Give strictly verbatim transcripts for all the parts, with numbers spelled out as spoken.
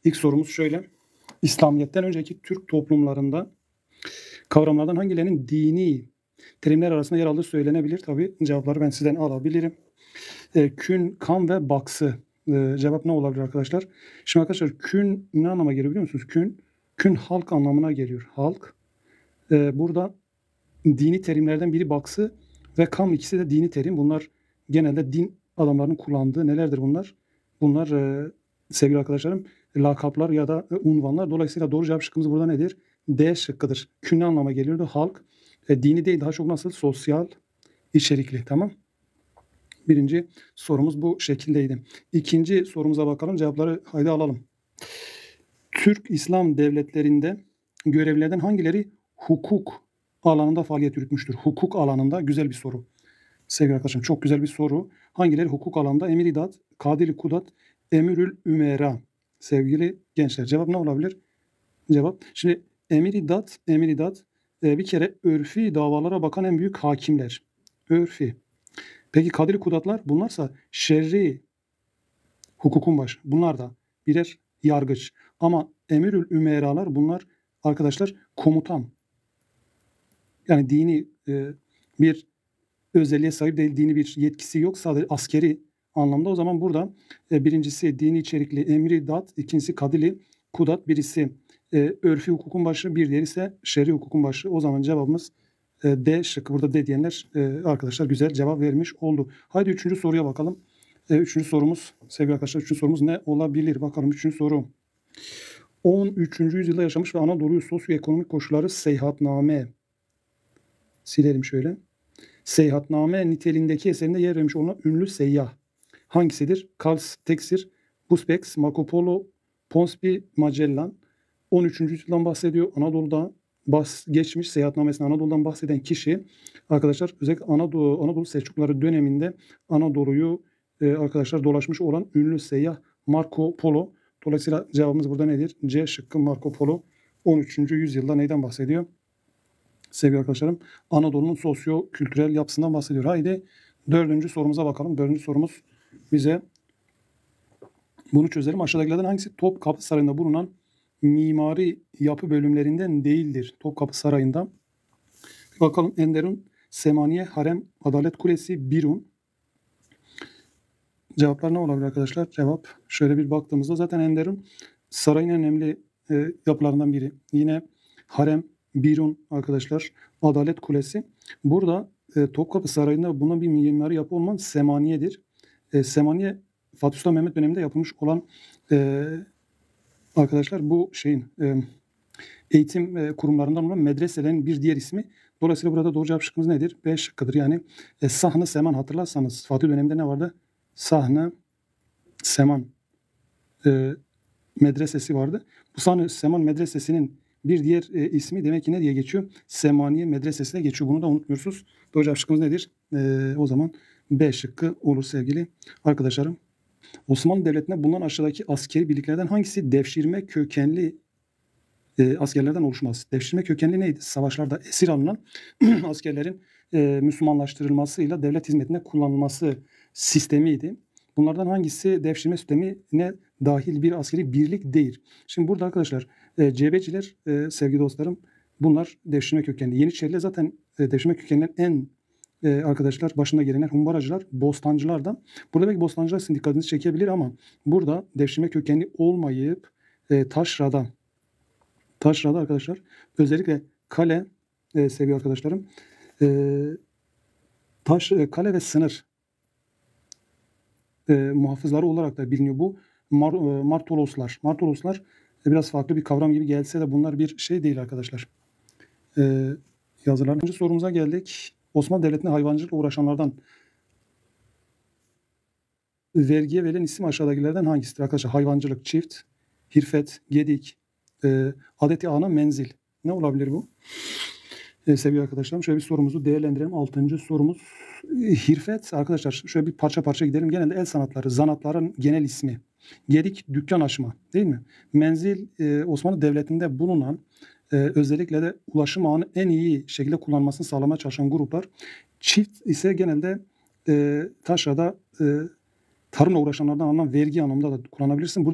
İlk sorumuz şöyle. İslamiyet'ten önceki Türk toplumlarında kavramlardan hangilerinin dini terimler arasında yer aldığı söylenebilir? Tabii cevapları ben sizden alabilirim. E, kün, kan ve baksı. E, cevap ne olabilir arkadaşlar? Şimdi arkadaşlar kün ne anlama geliyor biliyor musunuz? Kün, kün halk anlamına geliyor. Halk. E, burada dini terimlerden biri baksı ve kam, ikisi de dini terim. Bunlar genelde din adamlarının kullandığı nelerdir bunlar? Bunlar e, sevgili arkadaşlarım lakaplar ya da e, unvanlar. Dolayısıyla doğru cevap şıkkımız burada nedir? D şıkkıdır. Kün ne anlama geliyordu? Halk. E, dini değil, daha çok nasıl? Sosyal içerikli. Tamam. Birinci sorumuz bu şekildeydi. İkinci sorumuza bakalım. Cevapları haydi alalım. Türk İslam devletlerinde görevlilerden hangileri hukuk alanında faaliyet yürütmüştür? Hukuk alanında güzel bir soru. Sevgili arkadaşım çok güzel bir soru. Hangileri hukuk alanında? Emiridat, Kadili Kudat, Emirül Ümera. Sevgili gençler cevap ne olabilir? Cevap. Şimdi Emiridat, Emiridat e, bir kere örfi davalara bakan en büyük hakimler. Örfi. Peki Kadili Kudatlar bunlarsa şerri hukukun başı. Bunlar da birer yargıç. Ama Emirül Ümeralar bunlar arkadaşlar komutan. Yani dini e, bir özelliğe sahip değil, dini bir yetkisi yok, sadece askeri anlamda. O zaman burada e, birincisi dini içerikli emri dat, ikincisi kadili kudat, birisi e, örfi hukukun başı, bir diğeri ise şer'i hukukun başı. O zaman cevabımız e, D şıkkı. Burada D diyenler e, arkadaşlar güzel cevap vermiş oldu. Haydi üçüncü soruya bakalım. E, üçüncü sorumuz sevgili arkadaşlar, üçüncü sorumuz ne olabilir? Bakalım üçüncü soru. on üçüncü yüzyılda yaşamış ve Anadolu'yu sosyoekonomik koşulları seyahatname. Silelim şöyle. Seyahatname niteliğindeki eserinde yer vermiş olan ünlü seyyah hangisidir? Karl Texir, Busbeck, Marco Polo, Ponspi, Magellan. on üçüncü yüzyıldan bahsediyor. Anadolu'da bahs geçmiş seyahatnamesinde Anadolu'dan bahseden kişi arkadaşlar özellikle Anadolu, Anadolu Selçukluları döneminde Anadolu'yu e, arkadaşlar dolaşmış olan ünlü seyyah Marco Polo. Dolayısıyla cevabımız burada nedir? C şıkkı Marco Polo. on üçüncü yüzyılda neyden bahsediyor? Sevgili arkadaşlarım Anadolu'nun sosyo-kültürel yapısından bahsediyor. Haydi dördüncü sorumuza bakalım. Dördüncü sorumuz bize bunu çözelim. Aşağıdakilerden hangisi Topkapı Sarayı'nda bulunan mimari yapı bölümlerinden değildir? Topkapı Sarayı'nda. Bir bakalım. Enderun, Semaniye, Harem, Adalet Kulesi, Birun. Cevaplar ne olabilir arkadaşlar? Cevap şöyle bir baktığımızda zaten Enderun sarayın en önemli e, yapılarından biri. Yine Harem, Birun arkadaşlar, Adalet Kulesi. Burada e, Topkapı Sarayı'nda buna bir mimari yapı olman Semaniye'dir. E, Semaniye Fatih Sultan Mehmet döneminde yapılmış olan e, arkadaşlar bu şeyin e, eğitim e, kurumlarından olan medreselerin bir diğer ismi. Dolayısıyla burada doğru cevap şıkkımız nedir? B şıkkıdır. Yani e, Sahne Seman hatırlarsanız Fatih döneminde ne vardı? Sahne Seman e, medresesi vardı. Bu Sahne Seman medresesinin bir diğer e, ismi demek ki ne diye geçiyor? Semaniye Medresesi'ne geçiyor. Bunu da unutmuyorsunuz. Doğru cevap şıkkımız nedir? E, o zaman B şıkkı olur sevgili arkadaşlarım. Osmanlı Devleti'nde bulunan aşağıdaki askeri birliklerden hangisi devşirme kökenli e, askerlerden oluşmaz? Devşirme kökenli neydi? Savaşlarda esir alınan askerlerin e, Müslümanlaştırılmasıyla devlet hizmetine kullanılması sistemiydi. Bunlardan hangisi devşirme sistemine dahil bir askeri birlik değil? Şimdi burada arkadaşlar e, Cebeciler e, sevgili dostlarım bunlar devşirme kökenli. Yeniçeriler zaten e, devşirme kökenlilerin en e, arkadaşlar başında gelenler humbaracılar, bostancılardan. Burada belki bostancılar sizin dikkatinizi çekebilir ama burada devşirme kökenli olmayıp e, taşrada taşrada arkadaşlar özellikle kale e, sevgili arkadaşlarım e, taş e, kale ve sınır e, muhafızları olarak da biliniyor bu. Mar, e, Martoloslar. Martoloslar e, biraz farklı bir kavram gibi gelse de bunlar bir şey değil arkadaşlar. E, yazıların sorumuza geldik. Osmanlı Devleti'nde hayvancılıkla uğraşanlardan vergiye verilen isim aşağıdakilerden hangisidir arkadaşlar? Hayvancılık, çift, hirfet, gedik, e, adeti ana, menzil. Ne olabilir bu? E, sevgili arkadaşlarım şöyle bir sorumuzu değerlendirelim. Altıncı sorumuz hirfet arkadaşlar şöyle bir parça parça gidelim. Genelde el sanatları, zanatların genel ismi. Gedik dükkan açma değil mi? Menzil e, Osmanlı Devleti'nde bulunan e, özellikle de ulaşım ağını en iyi şekilde kullanmasını sağlamaya çalışan gruplar. Çift ise genelde e, taşrada e, tarımla uğraşanlardan alınan vergi anlamında da kullanabilirsin. Burada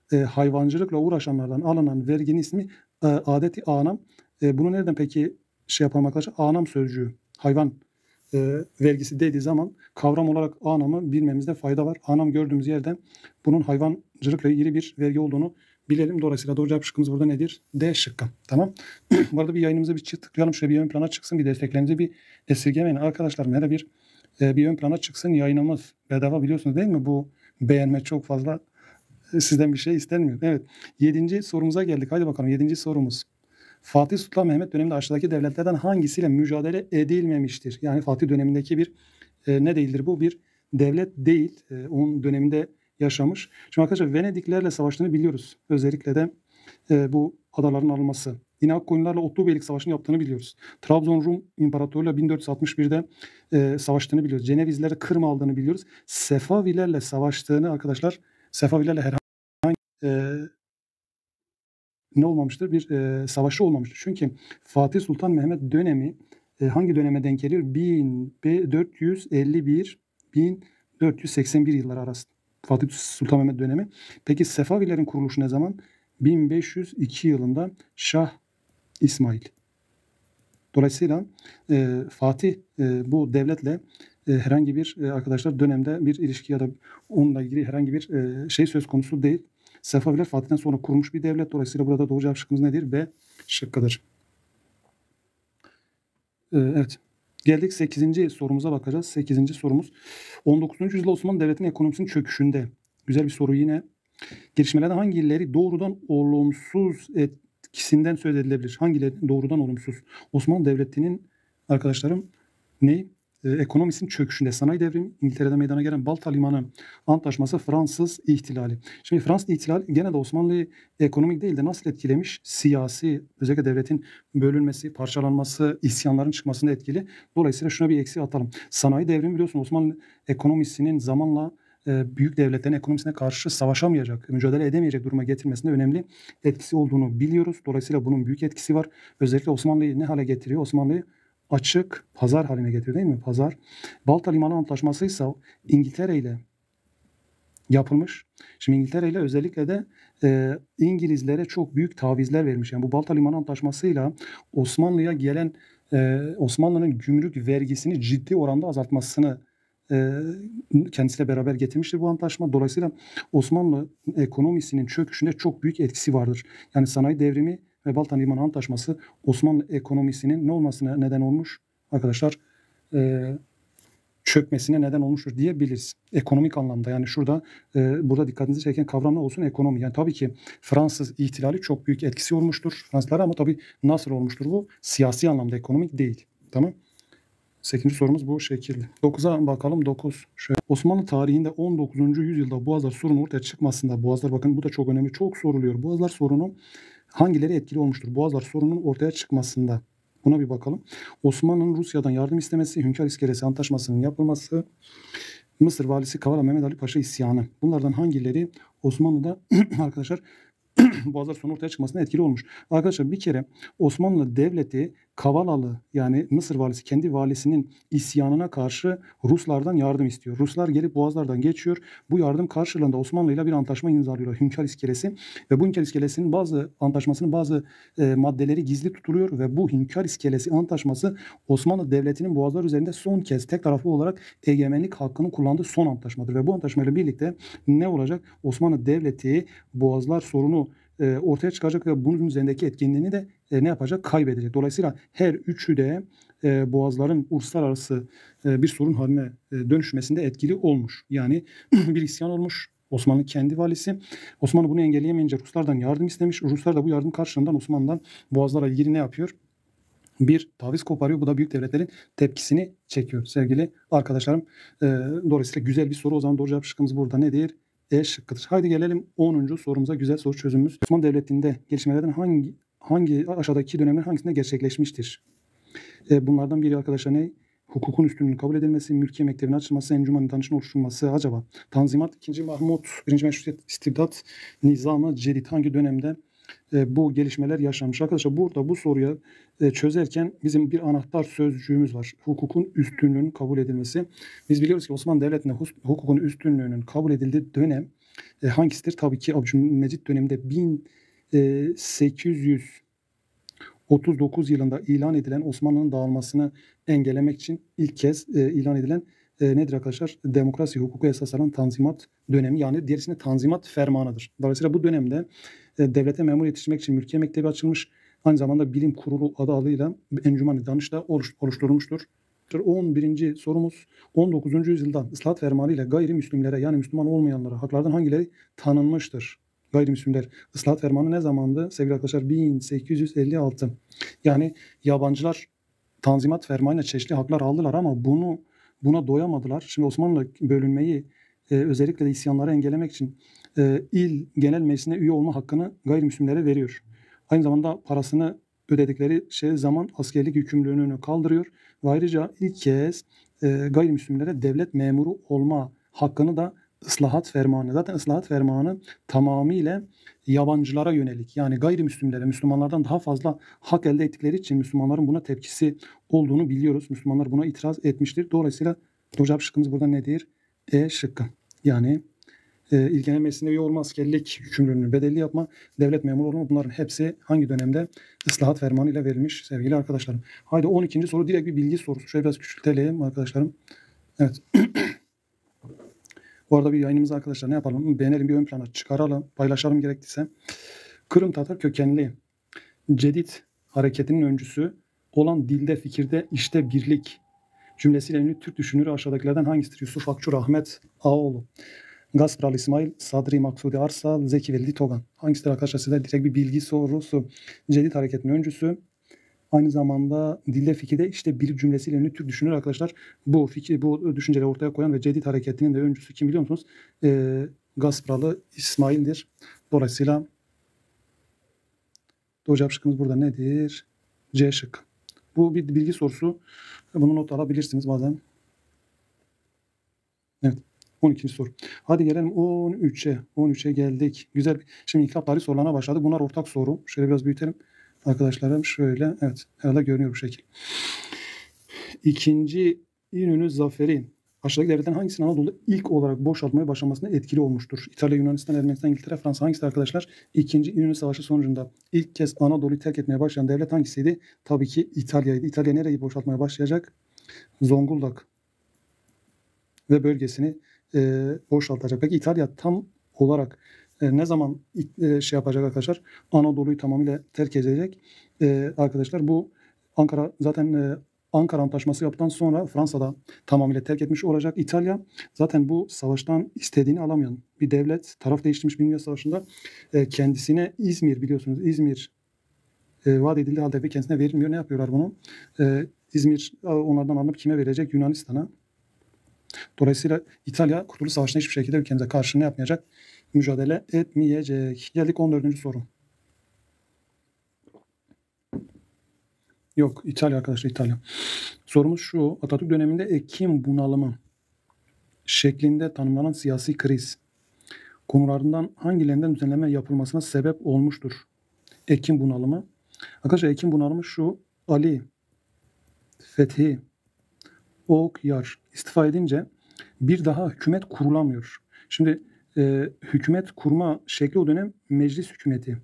e, hayvancılıkla uğraşanlardan alınan verginin ismi e, adeti anam. E, bunu nereden peki şey yapalım arkadaşlar? Anam sözcüğü hayvan e, vergisi dediği zaman kavram olarak anamı bilmemizde fayda var. Anam gördüğümüz yerden bunun hayvancılıkla ilgili bir vergi olduğunu bilelim. Dolayısıyla doğru cevap şıkkımız burada nedir? D şıkkı. Tamam. Bu arada bir yayınımıza bir çift tıklayalım. Şöyle bir ön plana çıksın. Bir desteklerinizi bir esirgemeyin. Arkadaşlar hele bir e, bir ön plana çıksın. Yayınımız bedava biliyorsunuz değil mi? Bu beğenme çok fazla e, sizden bir şey istenmiyor. Evet. Yedinci sorumuza geldik. Haydi bakalım. Yedinci sorumuz. Fatih Sultan Mehmet döneminde aşağıdaki devletlerden hangisiyle mücadele edilmemiştir? Yani Fatih dönemindeki bir e, ne değildir bu? Bir devlet değil. E, onun döneminde yaşamış. Şimdi arkadaşlar Venediklerle savaştığını biliyoruz. Özellikle de e, bu adaların alınması. Yine Akkoyunlarla Otlubeylik Savaşı'nı yaptığını biliyoruz. Trabzon Rum İmparatorluğu'yla bin dört yüz altmış birde e, savaştığını biliyoruz. Cenevizlerle Kırım aldığını biliyoruz. Sefavilerle savaştığını arkadaşlar Sefavilerle herhangi e, ne olmamıştır? Bir e, savaşı olmamıştır. Çünkü Fatih Sultan Mehmet dönemi e, hangi döneme denk geliyor? bin dört yüz elli bir bin dört yüz seksen bir yılları arası. Fatih Sultan Mehmet dönemi. Peki Sefavilerin kuruluşu ne zaman? bin beş yüz iki yılında Şah İsmail. Dolayısıyla e, Fatih e, bu devletle e, herhangi bir e, arkadaşlar dönemde bir ilişki ya da onunla ilgili herhangi bir e, şey söz konusu değil. Sefaviler Fatih'ten sonra kurulmuş bir devlet. Dolayısıyla burada doğru cevap şıkkımız nedir? B şıkkıdır. E, evet. Geldik sekizinci sorumuza bakacağız. sekizinci sorumuz. on dokuzuncu yüzyılda Osmanlı Devleti'nin ekonomisinin çöküşünde. Güzel bir soru yine. Gelişmelerden hangileri doğrudan olumsuz etkisinden söz edilebilir? Hangileri doğrudan olumsuz? Osmanlı Devleti'nin arkadaşlarım ne? Ee, ekonomisinin çöküşünde sanayi devrimi, İngiltere'de meydana gelen Balta Limanı Antlaşması, Fransız ihtilali. Şimdi Fransız ihtilali gene de Osmanlı'yı ekonomik değil de nasıl etkilemiş? Siyasi, özellikle devletin bölünmesi, parçalanması, isyanların çıkmasında etkili. Dolayısıyla şuna bir eksi atalım. Sanayi devrimi biliyorsun Osmanlı ekonomisinin zamanla büyük devletlerin ekonomisine karşı savaşamayacak, mücadele edemeyecek duruma getirmesinde önemli etkisi olduğunu biliyoruz. Dolayısıyla bunun büyük etkisi var. Özellikle Osmanlı'yı ne hale getiriyor? Osmanlı'yı açık pazar haline getiriyor değil mi? Pazar. Balta Limanı Antlaşması ise İngiltere ile yapılmış. Şimdi İngiltere ile özellikle de e, İngilizlere çok büyük tavizler vermiş. Yani bu Balta Limanı Antlaşması'yla Osmanlı'ya gelen e, Osmanlı'nın gümrük vergisini ciddi oranda azaltmasını kendisiyle beraber getirmiştir bu antlaşma. Dolayısıyla Osmanlı ekonomisinin çöküşünde çok büyük etkisi vardır. Yani sanayi devrimi ve Balta Limanı Antlaşması Osmanlı ekonomisinin ne olmasına neden olmuş? Arkadaşlar e, çökmesine neden olmuştur diyebiliriz. Ekonomik anlamda yani şurada e, burada dikkatinizi çeken kavram ne olsun? Ekonomi. Yani tabii ki Fransız ihtilali çok büyük etkisi olmuştur Fransızlara ama tabii nasıl olmuştur bu? Siyasi anlamda ekonomik değil. Tamam. sekizinci sorumuz bu şekilde. dokuza bakalım. dokuz. Şöyle. Osmanlı tarihinde on dokuzuncu yüzyılda Boğazlar sorunu ortaya çıkmasında Boğazlar bakın bu da çok önemli. Çok soruluyor. Boğazlar sorunu hangileri etkili olmuştur? Boğazlar sorunun ortaya çıkmasında. Buna bir bakalım. Osmanlı'nın Rusya'dan yardım istemesi, Hünkar İskelesi Antlaşması'nın yapılması, Mısır valisi Kavala Mehmet Ali Paşa isyanı. Bunlardan hangileri Osmanlı'da arkadaşlar Boğazlar sorunu ortaya çıkmasına etkili olmuş. Arkadaşlar bir kere Osmanlı Devleti Kavalalı yani Mısır valisi kendi valisinin isyanına karşı Ruslardan yardım istiyor. Ruslar gelip Boğazlardan geçiyor. Bu yardım karşılığında Osmanlı ile bir antlaşma imzalıyorlar. Hünkar İskelesi ve bu Hünkar İskelesi'nin bazı antlaşmasının bazı e, maddeleri gizli tutuluyor ve bu Hünkar İskelesi antlaşması Osmanlı Devleti'nin Boğazlar üzerinde son kez tek taraflı olarak egemenlik hakkını kullandığı son antlaşmadır ve bu antlaşmayla birlikte ne olacak? Osmanlı Devleti Boğazlar sorunu e, ortaya çıkacak ve bunun üzerindeki etkinliğini de e, ne yapacak? Kaybedecek. Dolayısıyla her üçü de e, boğazların uluslararası e, bir sorun haline e, dönüşmesinde etkili olmuş. Yani bir isyan olmuş. Osmanlı kendi valisi. Osmanlı bunu engelleyemeyince Ruslardan yardım istemiş. Ruslar da bu yardım karşılığında Osmanlı'dan boğazlarla ilgili ne yapıyor? Bir taviz koparıyor. Bu da büyük devletlerin tepkisini çekiyor sevgili arkadaşlarım. E, dolayısıyla güzel bir soru. O zaman doğru cevap şıkkımız burada nedir? E şıkkıdır. Haydi gelelim onuncu sorumuza. Güzel soru çözümümüz. Osmanlı Devleti'nde gelişmelerden hangi hangi aşağıdaki dönemler hangisinde gerçekleşmiştir? E, bunlardan biri arkadaşlar ne? Hukukun üstünlüğünün kabul edilmesi, mülkiye mektebinin açılması, encüman danışın oluşturulması acaba? Tanzimat, ikinci Mahmut, birinci Meşrutiyet, istibdat, nizamı, cedid hangi dönemde e, bu gelişmeler yaşanmış? Arkadaşlar burada bu soruyu e, çözerken bizim bir anahtar sözcüğümüz var. Hukukun üstünlüğünün kabul edilmesi. Biz biliyoruz ki Osmanlı Devleti'nde hukukun üstünlüğünün kabul edildiği dönem E, hangisidir? Tabii ki Abdülmecit döneminde bin sekiz yüz otuz dokuz yılında ilan edilen Osmanlı'nın dağılmasını engellemek için ilk kez e, ilan edilen e, nedir arkadaşlar? Demokrasi hukuku esaslanan Tanzimat dönemi, yani diğer ismi Tanzimat Fermanı'dır. Dolayısıyla bu dönemde e, devlete memur yetiştirmek için Mülkiye Mektebi açılmış. Aynı zamanda Bilim Kurulu adı adıyla Encüman-ı Danış da oluş, oluşturulmuştur. on birinci sorumuz, on dokuzuncu yüzyılda ıslahat fermanı ile gayrimüslimlere, yani Müslüman olmayanlara haklardan hangileri tanınmıştır? Gayrimüslimler. Islahat fermanı ne zamandı? Sevgili arkadaşlar, bin sekiz yüz elli altı. Yani yabancılar Tanzimat fermanıyla çeşitli haklar aldılar ama bunu buna doyamadılar. Şimdi Osmanlı bölünmeyi, e, özellikle de isyanları engellemek için e, il genel meclisine üye olma hakkını gayrimüslimlere veriyor. Aynı zamanda parasını ödedikleri şey zaman askerlik yükümlülüğünü kaldırıyor ve ayrıca ilk kez e, gayrimüslimlere devlet memuru olma hakkını da ıslahat fermanı. Zaten ıslahat fermanı tamamıyla yabancılara yönelik, yani gayrimüslimlere, Müslümanlardan daha fazla hak elde ettikleri için Müslümanların buna tepkisi olduğunu biliyoruz. Müslümanlar buna itiraz etmiştir. Dolayısıyla doğru şıkkımız burada nedir? E şıkkı. Yani e, İl Genel Meclisi'nde üye olma, askerlik yükümlülüğünü bedelli yapma, devlet memuru olma, bunların hepsi hangi dönemde? Islahat fermanı ile verilmiş sevgili arkadaşlarım. Haydi on ikinci soru direkt bir bilgi sorusu. Şöyle biraz küçültelim arkadaşlarım. Evet. Bu arada bir yayınımızı arkadaşlar ne yapalım? Beğenelim, bir ön plana çıkaralım, paylaşalım gerektiyse. Kırım Tatar kökenli Cedid hareketinin öncüsü olan dilde, fikirde, işte birlik cümlesiyle ünlü Türk düşünürü aşağıdakilerden hangisidir? Yusuf Akçur, Ahmet Ağoğlu, Gaspral İsmail, Sadri Maksudi Arsal, Zeki Velidi Togan. Hangisidir arkadaşlar? Size direkt bir bilgi sorusu. Cedid hareketinin öncüsü, aynı zamanda dilde, fikirde, işte bir cümlesiyle ünlü Türk düşünür arkadaşlar. Bu fikir, bu düşünceleri ortaya koyan ve Cedid hareketinin de öncüsü kim biliyor musunuz? E, Gaspralı İsmail'dir. Dolayısıyla doğru cevap şıkkımız burada nedir? C şıkkı. Bu bir bilgi sorusu. Bunu not alabilirsiniz bazen. Evet. on ikinci soru. Hadi gelelim on üçe. on üçe geldik. Güzel. Şimdi inkılap tarihi sorularına başladı. Bunlar ortak soru. Şöyle biraz büyütelim. Arkadaşlarım şöyle. Evet. Herhalde görünüyor bu şekil. İkinci İnönü Zaferi aşağıdaki devletlerin hangisinin Anadolu'da ilk olarak boşaltmaya başlamasına etkili olmuştur? İtalya, Yunanistan, Ermenistan, İngiltere, Fransa. Hangisi arkadaşlar? İkinci İnönü Savaşı sonucunda ilk kez Anadolu'yu terk etmeye başlayan devlet hangisiydi? Tabii ki İtalya'ydı. İtalya nereyi boşaltmaya başlayacak? Zonguldak ve bölgesini e, boşaltacak. Peki İtalya tam olarak e, ne zaman e, şey yapacak arkadaşlar? Anadolu'yu tamamıyla terk edecek. E, arkadaşlar bu Ankara zaten e, Ankara Antlaşması yaptıktan sonra Fransa'da tamamıyla terk etmiş olacak. İtalya zaten bu savaştan istediğini alamayan bir devlet. Taraf değiştirmiş Birinci Dünya Savaşı'nda e, kendisine İzmir, biliyorsunuz İzmir e, vaat edildiği halde kendisine verilmiyor. Ne yapıyorlar bunu? E, İzmir onlardan alınıp kime verecek? Yunanistan'a. Dolayısıyla İtalya Kurtuluş Savaşı'nda hiçbir şekilde ülkemize karşı ne yapmayacak? Mücadele etmeyecek. Geldik on dördüncü soru. Yok, İtalya arkadaşlar, İtalya. Sorumuz şu: Atatürk döneminde Ekim bunalımı şeklinde tanımlanan siyasi kriz konularından hangilerinden düzenleme yapılmasına sebep olmuştur? Ekim bunalımı. Arkadaşlar Ekim bunalımı şu: Ali Fethi Okyar istifa edince bir daha hükümet kurulamıyor. Şimdi e, hükümet kurma şekli o dönem meclis hükümeti.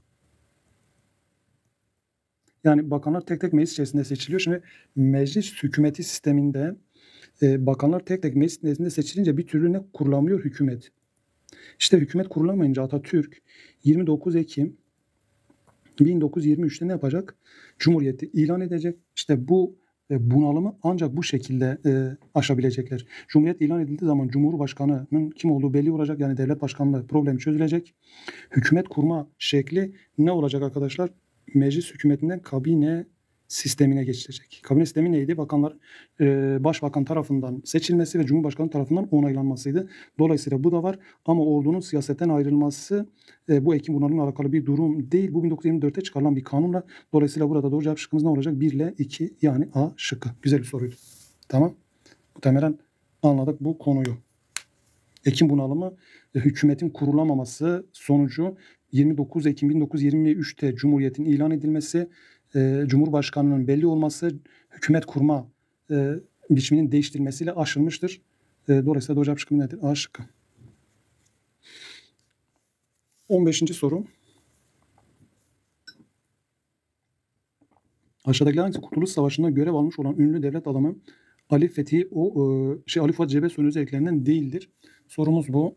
Yani bakanlar tek tek meclis içerisinde seçiliyor. Şimdi meclis hükümeti sisteminde e, bakanlar tek tek meclis nezdinde seçilince bir türlü ne kurulamıyor? Hükümet. İşte hükümet kurulamayınca Atatürk yirmi dokuz Ekim bin dokuz yüz yirmi üçte ne yapacak? Cumhuriyeti ilan edecek. İşte bu e, bunalımı ancak bu şekilde e, aşabilecekler. Cumhuriyet ilan edildiği zaman Cumhurbaşkanı'nın kim olduğu belli olacak. Yani devlet başkanlığı problemi çözülecek. Hükümet kurma şekli ne olacak arkadaşlar? Meclis hükümetinden kabine sistemine geçilecek. Kabine sistemi neydi? Bakanlar e, başbakan tarafından seçilmesi ve Cumhurbaşkanı tarafından onaylanmasıydı. Dolayısıyla bu da var ama ordunun siyasetten ayrılması e, bu Ekim bunalımla alakalı bir durum değil. Bu bin dokuz yüz yirmi dörtte çıkarılan bir kanunla. Dolayısıyla burada doğru cevap şıkkımız ne olacak? bir ile iki, yani A şıkkı. Güzel bir soruydu. Tamam. Muhtemelen anladık bu konuyu. Ekim bunalımı e, hükümetin kurulamaması sonucu yirmi dokuz Ekim bin dokuz yüz yirmi üçte Cumhuriyet'in ilan edilmesi, e, Cumhurbaşkanı'nın belli olması, hükümet kurma e, biçiminin değiştirilmesiyle aşılmıştır. E, dolayısıyla doğru cevap şıkkı nedir? A şıkkı. on beşinci soru. Aşağıdakiler hangisi Kurtuluş Savaşı'nda görev almış olan ünlü devlet adamı Ali Fethi o e, şey Ali Fuat Cebesoy'un özelliklerinden değildir? Sorumuz bu.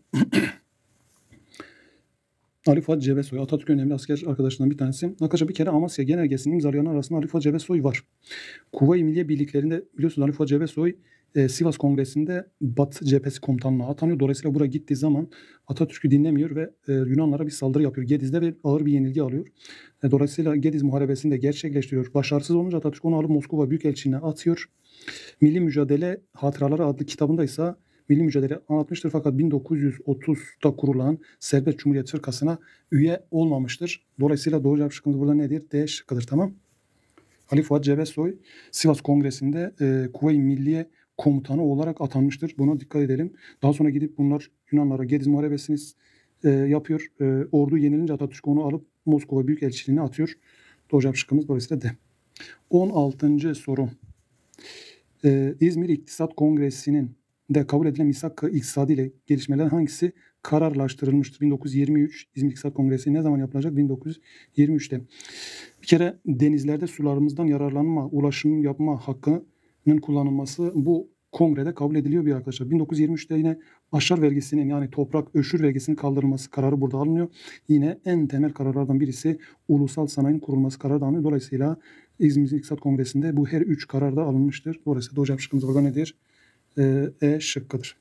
Ali Fuat Cebesoy, Atatürk önemli asker arkadaşlarından bir tanesi. Arkadaşlar bir kere Amasya Genelgesi'nin imzalayanlar arasında Ali Fuat Cebesoy var. Kuvayi Milliye Birliklerinde biliyorsunuz Ali Fuat Cebesoy e, Sivas Kongresi'nde Batı Cephesi Komutanlığı'na atanıyor. Dolayısıyla buraya gittiği zaman Atatürk'ü dinlemiyor ve e, Yunanlara bir saldırı yapıyor. Gediz'de ve ağır bir yenilgi alıyor. E, dolayısıyla Gediz Muharebesi'ni de gerçekleştiriyor. Başarısız olunca Atatürk onu alıp Moskova Büyükelçiliğine atıyor. Milli Mücadele Hatıraları adlı kitabında ise Milli Mücadele anlatmıştır fakat bin dokuz yüz otuzda kurulan Serbest Cumhuriyet Fırkası'na üye olmamıştır. Dolayısıyla doğru cevap şıkkımız burada nedir? D şıkkıdır, tamam. Ali Fuat Cebesoy Sivas Kongresi'nde e, Kuvayi Milliye Komutanı olarak atanmıştır. Buna dikkat edelim. Daha sonra gidip bunlar Yunanlara Gediz Muharebesi'ni e, yapıyor. E, ordu yenilince Atatürk onu alıp Moskova Büyükelçiliğine atıyor. Doğru cevap şıkkımız dolayısıyla D. on altıncı soru. Ee, İzmir İktisat Kongresi'nin de kabul edilen misak-ı iktisadi ile gelişmeler hangisi kararlaştırılmıştır? bin dokuz yüz yirmi üç İzmir İktisat Kongresi ne zaman yapılacak? bin dokuz yüz yirmi üçte. Bir kere denizlerde sularımızdan yararlanma, ulaşım yapma hakkının kullanılması bu kongrede kabul ediliyor bir arkadaşlar. bin dokuz yüz yirmi üçte yine aşar vergisinin yani toprak öşür vergisinin kaldırılması kararı burada alınıyor. Yine en temel kararlardan birisi ulusal sanayinin kurulması kararı da alınıyor. Dolayısıyla İzmir İktisat Kongresi'nde bu her üç karar da alınmıştır. Dolayısıyla doğru cevap şıkkımız burada nedir? Ee, E şıkkıdır.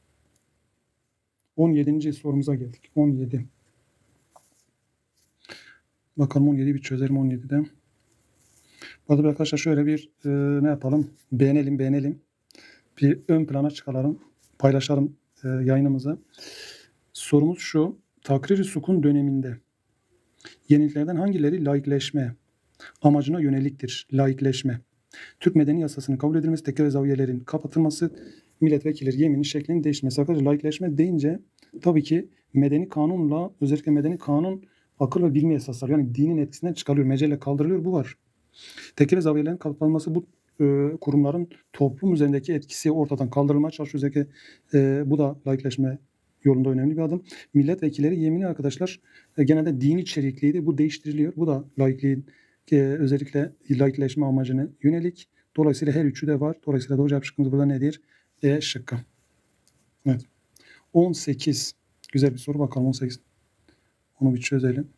on yedinci sorumuza geldik. on yedi. Bakalım on yediyi bir çözelim on yedide. Bu arada arkadaşlar şöyle bir e, ne yapalım? Beğenelim, beğenelim. Bir ön plana çıkaralım. Paylaşalım e, yayınımızı. Sorumuz şu. Takrir-i Sukun döneminde yeniliklerden hangileri laikleşme amacına yöneliktir? Laikleşme. Türk Medeni Yasası'nın kabul edilmesi, tekke ve zaviyelerin kapatılması, milletvekilleri yeminin şeklinin değişmesi. Arkadaşlar laikleşme deyince tabii ki medeni kanunla özellikle medeni kanun akıl ve bilme esasları yani dinin etkisinden çıkarılıyor, mecelle kaldırılıyor. Bu var. Tekke ve zaviyelerin kapatılması bu e, kurumların toplum üzerindeki etkisi ortadan kaldırılmaya çalışıyor. Özellikle e, bu da laikleşme yolunda önemli bir adım. Milletvekilleri yemini arkadaşlar e, genelde dini içerikliydi. Bu değiştiriliyor. Bu da laikliğin e, özellikle laikleşme amacına yönelik. Dolayısıyla her üçü de var. Dolayısıyla doğru cevap şıkkımız burada nedir? E şıkkı. Evet. on sekiz. Güzel bir soru. Bakalım on sekiz. Onu bir çözelim.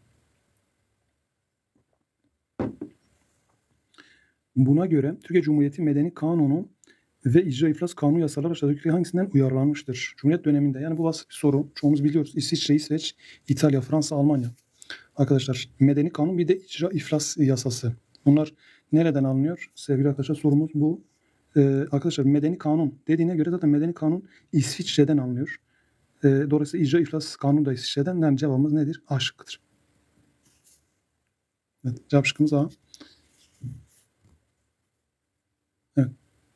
Buna göre Türkiye Cumhuriyeti Medeni Kanunu ve İcra İflas Kanunu yasaları aşağıdaki hangisinden uyarlanmıştır? Cumhuriyet döneminde yani bu basit bir soru. Çoğumuz biliyoruz. İsviçre, İsveç, İtalya, Fransa, Almanya. Arkadaşlar Medeni Kanun bir de İcra İflas Yasası. Bunlar nereden alınıyor? Sevgili arkadaşlar sorumuz bu. Ee, arkadaşlar Medeni Kanun dediğine göre zaten Medeni Kanun İsviçre'den alınıyor. Ee, dolayısıyla İcra İflas Kanunu da İsviçre'den. Yani cevabımız nedir? A şıkkıdır. Evet, cevap şıkkımız A. Evet.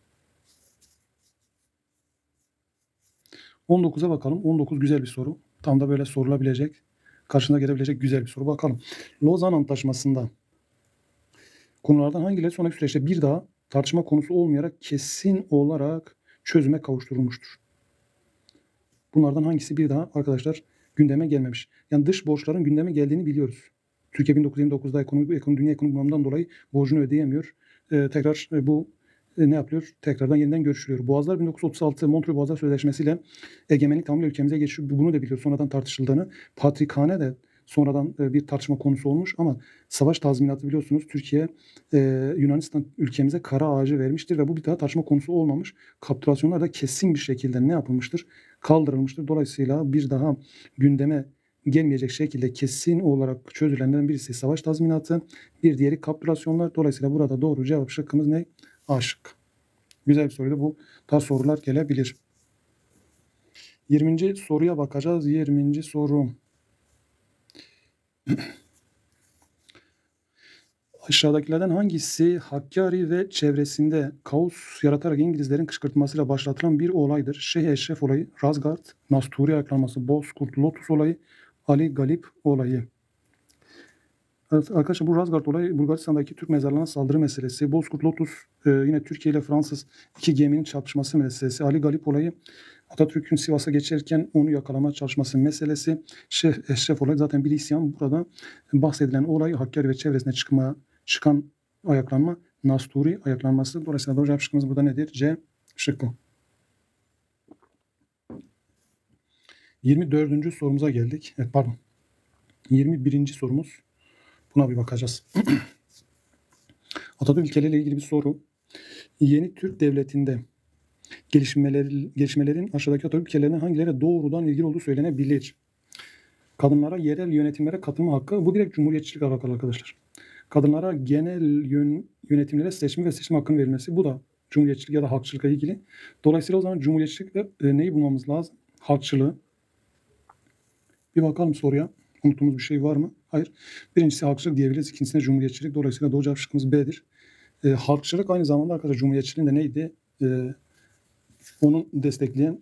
on dokuza bakalım. on dokuz güzel bir soru. Tam da böyle sorulabilecek, karşına gelebilecek güzel bir soru. Bakalım. Lozan Antlaşması'nda konulardan hangileri sonraki süreçte bir daha tartışma konusu olmayarak kesin olarak çözüme kavuşturulmuştur? Bunlardan hangisi bir daha arkadaşlar gündeme gelmemiş? Yani dış borçların gündeme geldiğini biliyoruz. Türkiye bin dokuz yüz yirmi dokuzda ekonomik, ekonomik dünya ekonomik bunalımdan dolayı borcunu ödeyemiyor. Ee, tekrar e, bu e, ne yapıyor? Tekrardan yeniden görüşülüyor. Boğazlar bin dokuz yüz otuz altı Montreux Boğazlar Sözleşmesi ile egemenlik tamamıyla ülkemize geçiyor. Bunu da biliyoruz. Sonradan tartışıldığını. Patrikhane de sonradan e, bir tartışma konusu olmuş ama savaş tazminatı biliyorsunuz Türkiye e, Yunanistan ülkemize kara ağacı vermiştir ve bu bir daha tartışma konusu olmamış. Kapitülasyonlar da kesin bir şekilde ne yapılmıştır? Kaldırılmıştır. Dolayısıyla bir daha gündeme gelmeyecek şekilde kesin olarak çözülenlerden birisi savaş tazminatı, bir diğeri kapitülasyonlar. Dolayısıyla burada doğru cevap şıkkımız ne? A şıkkı. Güzel bir soruydu bu. Daha sorular gelebilir. yirminci soruya bakacağız. yirminci soru. Aşağıdakilerden hangisi Hakkari ve çevresinde kaos yaratarak İngilizlerin kışkırtmasıyla başlatılan bir olaydır? Şeyh Eşref olayı, Razgard, Nasturi ayaklanması, Bozkurt, Lotus olayı, Ali Galip olayı. Evet, arkadaşlar bu Razgard olayı Bulgaristan'daki Türk mezarlarına saldırı meselesi. Bozkurt Lotus e, yine Türkiye ile Fransız iki geminin çarpışması meselesi. Ali Galip olayı Atatürk'ün Sivas'a geçerken onu yakalama çalışması meselesi. Şef, eşref olay zaten bir isyan. Burada bahsedilen olay Hakkari ve çevresine çıkma, çıkan ayaklanma Nasturi ayaklanması. Dolayısıyla doğru cevap şıkkımız burada nedir? C şıkkı. yirmi dördüncü sorumuza geldik. Evet, pardon. yirmi birinci sorumuz. Buna bir bakacağız. Atatürk ilkeleriyle ilgili bir soru. Yeni Türk Devleti'nde gelişmeleri, gelişmelerin aşağıdaki Atatürk ilkelerine hangileri doğrudan ilgili olduğu söylenebilir? Kadınlara yerel yönetimlere katılma hakkı. Bu direkt cumhuriyetçilik alakalı arkadaşlar. Kadınlara genel yön, yönetimlere seçme ve seçim hakkının verilmesi. Bu da cumhuriyetçilik ya da halkçılıkla ilgili. Dolayısıyla o zaman cumhuriyetçilikle e, neyi bulmamız lazım? Halkçılığı. Bir bakalım soruya. Unuttuğumuz bir şey var mı? Hayır. Birincisi halkçılık diyebiliriz. İkincisine cumhuriyetçilik. Dolayısıyla doğru cevap şıkkımız B'dir. E, halkçılık aynı zamanda arkadaşlar cumhuriyetçiliğin de neydi? E, onun destekleyen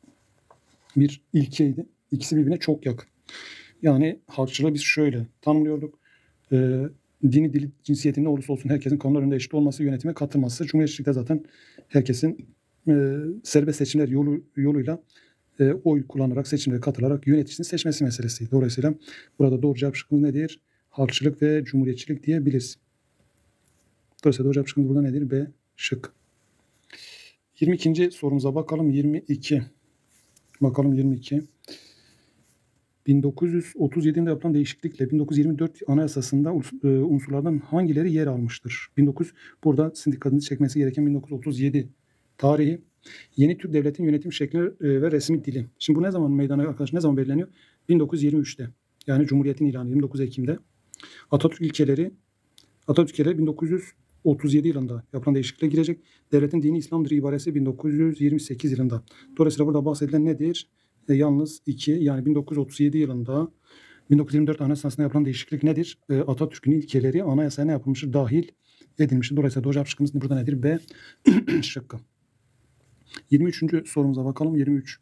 bir ilkeydi. İkisi birbirine çok yakın. Yani halkçılığı biz şöyle tanımlıyorduk. E, dini, dili, cinsiyeti ne olursa olsun herkesin kanun önünde eşit olması, yönetime katılması. Cumhuriyetçilikte zaten herkesin e, serbest seçimler yolu, yoluyla e, oy kullanarak, seçimlere katılarak yöneticisini seçmesi meselesi. Dolayısıyla burada doğru cevap şıkkımız nedir? Halkçılık ve cumhuriyetçilik diyebiliriz. Dolayısıyla doğru cevap şıkkımız burada nedir? B şık. yirmi ikinci sorumuza bakalım. yirmi iki. Bakalım yirmi iki. bin dokuz yüz otuz yedide yapılan değişiklikle bin dokuz yüz yirmi dört Anayasası'nda unsurlardan hangileri yer almıştır? bin dokuz burada sizin dikkatinizi çekmesi gereken bin dokuz yüz otuz yedi tarihi. Yeni Türk Devleti'nin yönetim şekli ve resmi dili. Şimdi bu ne zaman meydana arkadaşlar? Ne zaman belirleniyor? bin dokuz yüz yirmi üçte. Yani Cumhuriyet'in ilanı yirmi dokuz Ekim'de. Atatürk ilkeleri Atatürk ilkeleri bin dokuz yüz otuz yedi yılında yapılan değişiklikle girecek. Devletin dini İslam'dır ibaresi bin dokuz yüz yirmi sekiz yılında. Dolayısıyla burada bahsedilen nedir? E, yalnız iki yani bin dokuz yüz otuz yedi yılında bin dokuz yüz yirmi dört Anayasası'na yapılan değişiklik nedir? E, Atatürk'ün ilkeleri anayasaya ne yapılmıştır? Dahil edilmiştir. Dolayısıyla doğru cevap şıkkımız burada nedir? B şıkkı. yirmi üçüncü sorumuza bakalım. yirmi üç.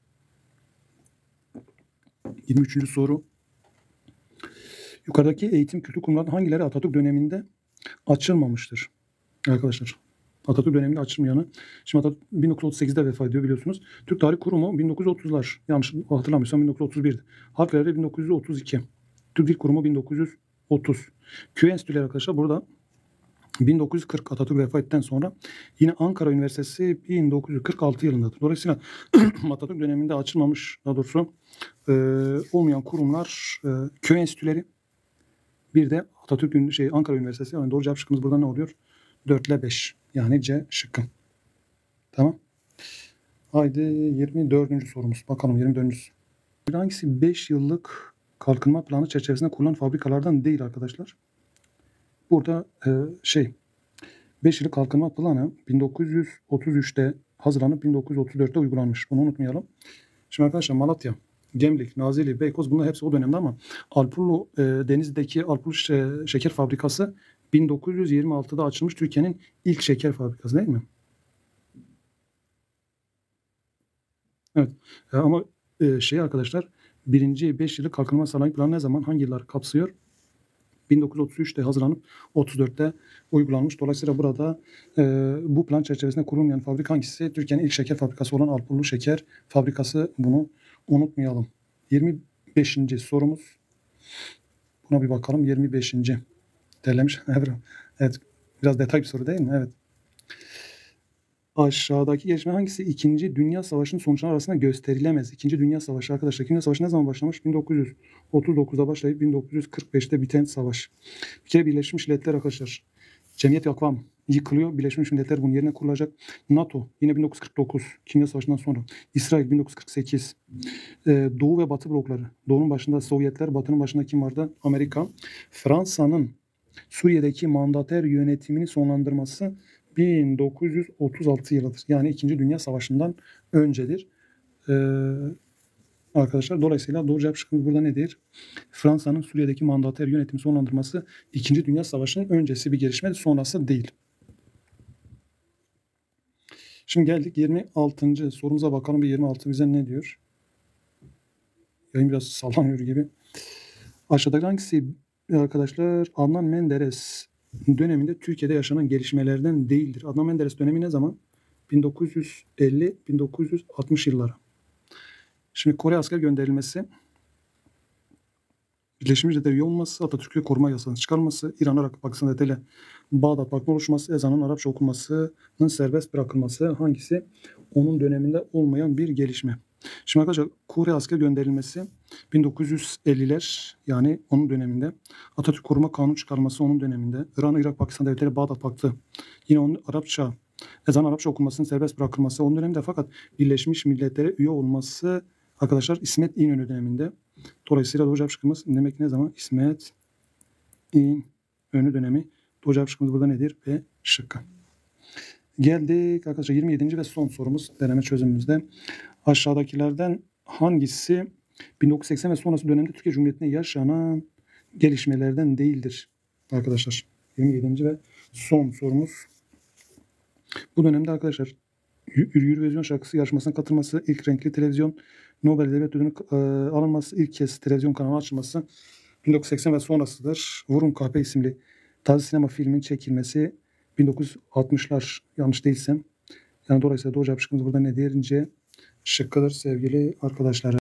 yirmi üçüncü soru. Yukarıdaki eğitim kültür kurumlarının hangileri Atatürk döneminde açılmamıştır? Arkadaşlar Atatürk döneminde açılmayanı. Şimdi Atatürk bin dokuz yüz otuz sekizde vefat ediyor biliyorsunuz. Türk Tarih Kurumu bin dokuz yüz otuzlar. Yanlış hatırlamıyorsam bin dokuz yüz otuz birdi. Halk Devleti bin dokuz yüz otuz iki. Türk Dil Kurumu bin dokuz yüz otuz. Köy enstitüleri arkadaşlar burada bin dokuz yüz kırk Atatürk vefat ettikten sonra yine Ankara Üniversitesi bin dokuz yüz kırk altı yılındadır. Dolayısıyla Atatürk döneminde açılmamış daha doğrusu e, olmayan kurumlar e, köy enstitüleri bir de Atatürk şey Ankara Üniversitesi. Yani doğru cevap şıkkımız burada ne oluyor? dört ile beş. Yani C şıkkı. Tamam. Haydi yirmi dördüncü sorumuz. Bakalım yirmi dördüncü. Hangisi beş yıllık kalkınma planı çerçevesinde kurulan fabrikalardan değil arkadaşlar? Burada e, şey beş yıllık kalkınma planı bin dokuz yüz otuz üçte hazırlanıp bin dokuz yüz otuz dörtte uygulanmış. Bunu unutmayalım. Şimdi arkadaşlar Malatya, Gemlik, Nazilli, Beykoz bunlar hepsi o dönemde ama Alpurlu e, Denizli'deki Alpurlu şe- şeker fabrikası bin dokuz yüz yirmi altıda açılmış Türkiye'nin ilk şeker fabrikası değil mi? Evet. E, ama e, şey arkadaşlar birinci beş yıllık kalkınma sanayi planı ne zaman hangi yıllar kapsıyor? bin dokuz yüz otuz üçte hazırlanıp otuz dörtte uygulanmış. Dolayısıyla burada e, bu plan çerçevesinde kurulmayan fabrika hangisi? Türkiye'nin ilk şeker fabrikası olan Alpurlu Şeker Fabrikası. Bunu unutmayalım. yirmi beşinci sorumuz. Buna bir bakalım. yirmi beşinci derlemiş. Evet. Biraz detay bir soru değil mi? Evet. Aşağıdaki gelişme hangisi İkinci Dünya Savaşı'nın sonuçları arasında gösterilemez? İkinci Dünya Savaşı arkadaşlar. İkinci Dünya Savaşı ne zaman başlamış? bin dokuz yüz otuz dokuzda başlayıp bin dokuz yüz kırk beşte biten savaş. Bir kere Birleşmiş Milletler arkadaşlar. Cemiyet-i Akvam yıkılıyor. Birleşmiş Milletler bunun yerine kurulacak. NATO yine bin dokuz yüz kırk dokuz. İkinci Dünya Savaşı'ndan sonra. İsrail bin dokuz yüz kırk sekiz. Ee, Doğu ve Batı blokları. Doğu'nun başında Sovyetler, Batı'nın başında kim vardı? Amerika. Fransa'nın Suriye'deki mandater yönetimini sonlandırması bin dokuz yüz otuz altı yılıdır. Yani İkinci Dünya Savaşı'ndan öncedir. Ee, arkadaşlar dolayısıyla doğru cevap şıkkımız burada nedir? Fransa'nın Suriye'deki mandater yönetimi sonlandırması İkinci Dünya Savaşı'nın öncesi bir gelişme, sonrası değil. Şimdi geldik yirmi altıncı sorumuza bakalım. Bir yirmi altı bize ne diyor? Yayın biraz sallanıyor gibi. Aşağıdaki hangisi arkadaşlar Adnan Menderes döneminde Türkiye'de yaşanan gelişmelerden değildir? Adnan Menderes dönemi ne zaman? bin dokuz yüz elli bin dokuz yüz altmış yılları. Şimdi Kore asker gönderilmesi, Birleşmiş Milletler üye olması, Atatürk'ü koruma yasasının çıkarılması, İran, Irak, Pakistan ile Bağdat Vakfı oluşması, ezanın Arapça okunmasının serbest bırakılması hangisi onun döneminde olmayan bir gelişme? Şimdi arkadaşlar Kore asker gönderilmesi bin dokuz yüz elliler yani onun döneminde. Atatürk koruma kanunu çıkarılması onun döneminde. İran, Irak, Pakistan devletleri Bağdat Vakfı yine onun Arapça, ezan Arapça okunmasının serbest bırakılması onun döneminde, fakat Birleşmiş Milletler'e üye olması arkadaşlar İsmet İnönü döneminde. Dolayısıyla doğru cevap şıkkımız demek ne zaman? İsmet İnönü dönemi. Doğru cevap şıkkımız burada nedir? B şıkkı. Geldik arkadaşlar yirmi yedinci ve son sorumuz deneme çözümümüzde. Aşağıdakilerden hangisi bin dokuz yüz seksen ve sonrası dönemde Türkiye Cumhuriyeti'nde yaşanan gelişmelerden değildir? Arkadaşlar yirmi yedinci ve son sorumuz. Bu dönemde arkadaşlar Eurovision şarkısı yarışmasına katılması, ilk renkli televizyon, Nobel Edebiyat Ödülü'nün e, alınması, ilk kez televizyon kanalı açılması bin dokuz yüz seksen ve sonrasıdır. Vurun Kahpe isimli taze sinema filmin çekilmesi bin dokuz yüz altmışlar yanlış değilsem. Yani dolayısıyla doğru cevap şıkkımız burada nedir? C şıkkıdır sevgili arkadaşlar.